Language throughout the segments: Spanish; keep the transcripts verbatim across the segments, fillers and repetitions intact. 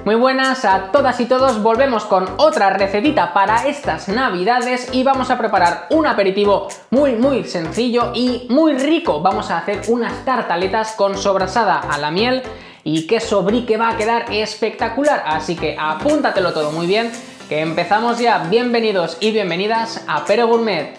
Muy buenas a todas y todos, volvemos con otra recetita para estas navidades y vamos a preparar un aperitivo muy muy sencillo y muy rico. Vamos a hacer unas tartaletas con sobrasada a la miel y queso brie que va a quedar espectacular, así que apúntatelo todo muy bien, que empezamos ya. Bienvenidos y bienvenidas a Pere Gourmet.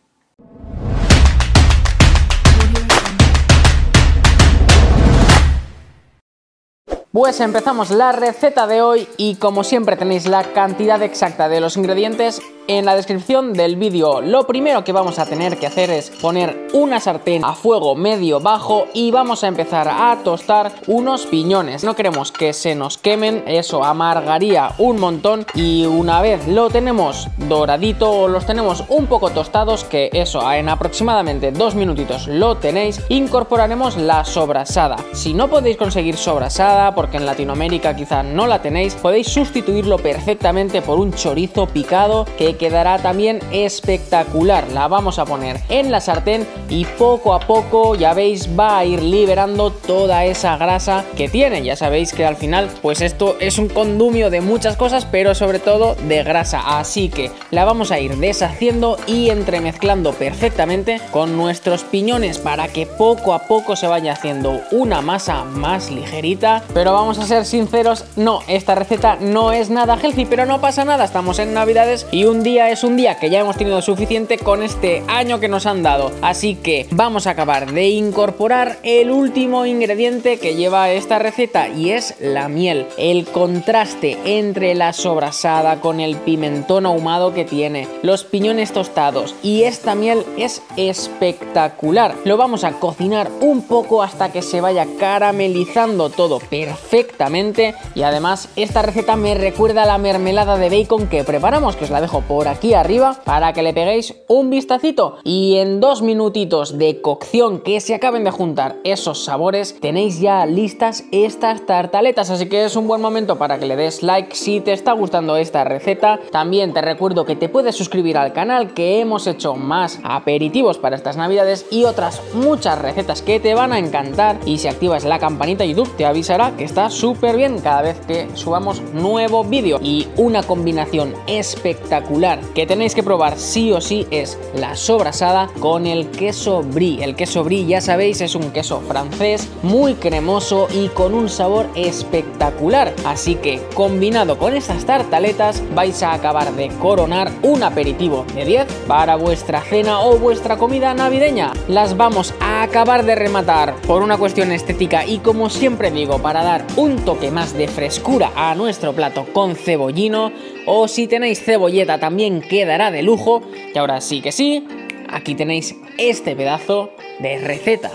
Pues empezamos la receta de hoy y como siempre tenéis la cantidad exacta de los ingredientes en la descripción del vídeo. Lo primero que vamos a tener que hacer es poner una sartén a fuego medio bajo y vamos a empezar a tostar unos piñones. No queremos que se nos quemen, eso amargaría un montón, y una vez lo tenemos doradito o los tenemos un poco tostados, que eso en aproximadamente dos minutitos lo tenéis, incorporaremos la sobrasada. Si no podéis conseguir sobrasada porque en Latinoamérica quizá no la tenéis, podéis sustituirlo perfectamente por un chorizo picado que quedará también espectacular. La vamos a poner en la sartén y poco a poco, ya veis, va a ir liberando toda esa grasa que tiene. Ya sabéis que al final pues esto es un condumio de muchas cosas, pero sobre todo de grasa, así que la vamos a ir deshaciendo y entremezclando perfectamente con nuestros piñones para que poco a poco se vaya haciendo una masa más ligerita. Pero vamos a ser sinceros, no, esta receta no es nada healthy, pero no pasa nada, estamos en Navidades y un día es un día que ya hemos tenido suficiente con este año que nos han dado, así que vamos a acabar de incorporar el último ingrediente que lleva esta receta y es la miel. El contraste entre la sobrasada con el pimentón ahumado que tiene, los piñones tostados y esta miel es espectacular. Lo vamos a cocinar un poco hasta que se vaya caramelizando todo perfectamente, y además esta receta me recuerda a la mermelada de bacon que preparamos, que os la dejo por aquí arriba para que le peguéis un vistacito. Y en dos minutitos de cocción, que se acaben de juntar esos sabores, tenéis ya listas estas tartaletas, así que es un buen momento para que le des like si te está gustando esta receta. También te recuerdo que te puedes suscribir al canal, que hemos hecho más aperitivos para estas navidades y otras muchas recetas que te van a encantar, y si activas la campanita YouTube te avisará que está súper bien cada vez que subamos nuevo vídeo. Y una combinación espectacular que tenéis que probar sí o sí es la sobrasada con el queso brie. El queso brie, ya sabéis, es un queso francés muy cremoso y con un sabor espectacular, así que combinado con estas tartaletas vais a acabar de coronar un aperitivo de diez para vuestra cena o vuestra comida navideña. Las vamos a acabar de rematar por una cuestión estética y, como siempre digo, para dar un toque más de frescura a nuestro plato con cebollino, o si tenéis cebolleta también quedará de lujo. Y ahora sí que sí, aquí tenéis este pedazo de receta.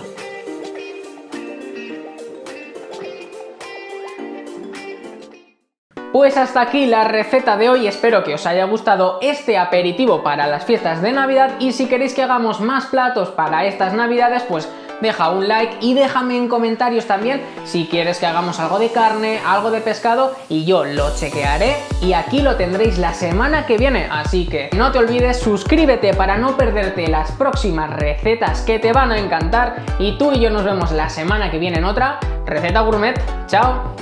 Pues hasta aquí la receta de hoy, espero que os haya gustado este aperitivo para las fiestas de Navidad, y si queréis que hagamos más platos para estas Navidades, pues deja un like y déjame en comentarios también si quieres que hagamos algo de carne, algo de pescado, y yo lo chequearé y aquí lo tendréis la semana que viene. Así que no te olvides, suscríbete para no perderte las próximas recetas que te van a encantar, y tú y yo nos vemos la semana que viene en otra receta gourmet. ¡Chao!